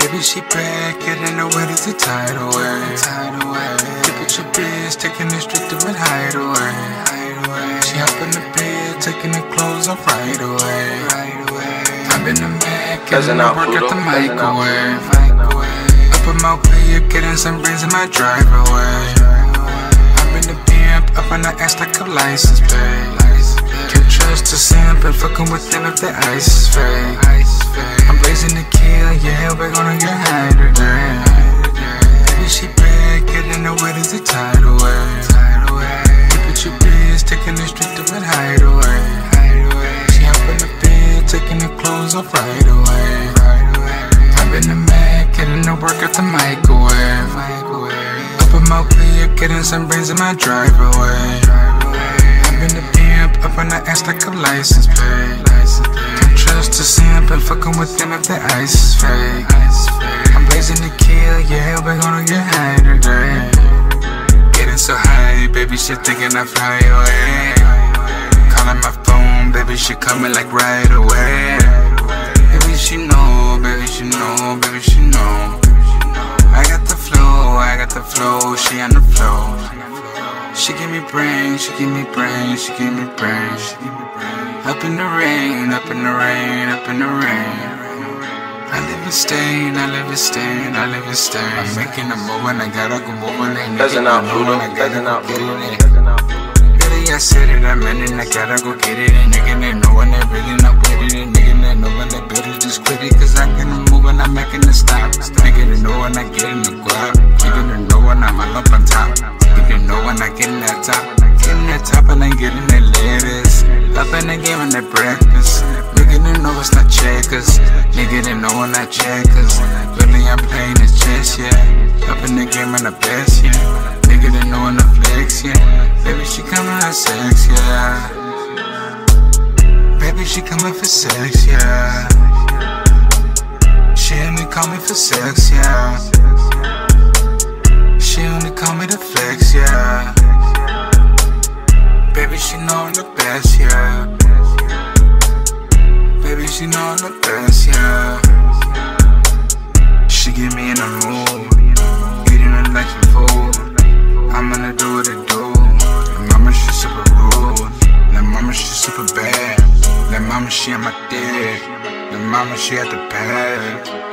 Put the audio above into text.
Baby, she back, getting away to the tidal wave. Look at your bitch, taking it straight to it, hide away. She up in the bed, taking the clothes off right away. I'm in the Mac, getting the work at the microwave. Up in my way, getting some brains in my driveway. I'm in the pimp, up on the ass like a license plate. Can't trust a simp and fucking with them if the ice is fake. I'm blazing the kill, yeah, we're gonna get high today. Baby, she back, getting away to the tidal wave. Look at your bitch, taking it straight to it, hide away. She up in the bed, taking the clothes off right away. I'm in the Mac, getting the work at the microwave. Up in my way, getting some brains in my driveway. I'm in the pimp, up on the ass like a license plate. Can't trust a simp and fucking with them if the ice is fake. I'm blazing the kill, yeah, we're gonna get high today. Getting so high, baby, she thinking I fly away. Calling my phone, baby, she coming like right away. Baby, she know, baby, she know, baby, she know. I got the flow, she on the flow. She give me brain, she give me brain, she give me brain. Up in the rain, up in the rain, up in the rain. I live in stain, I live in stain, I live in stain. I'm making a move and I gotta go over it. Doesn't out, Pluto, doesn't out, Pluto. Really, I said it, I meant it, I gotta go get it. And nigga, they know when they really not with it. And nigga, they know when they better just quit it. Cause I get a move and I'm making it stop. Nigga, they know when I get in the guap. Nigga, they know when I'm up on top. Nigga, they know when I get in that top. Getting that top and then getting that lettuce. Up in the game and that breakfast. Nigga, they know it's not checkers. Nigga, they know when I checkers. Really, I'm playing the chess, yeah. Up in the game and the best, yeah. Nigga, they know when the flex, yeah. Baby, she coming for sex, yeah. Baby, she coming for sex, yeah. She only call me for sex, yeah. She only call me to flex, yeah. Baby, she know I'm the best, yeah. Baby, she know I'm the best, yeah. She get me in the mood, eating her like some food. I'm gonna do what I do. And mama, she super rude. And mama, she super bad. And mama, she on my dick. And mama, she at the pad.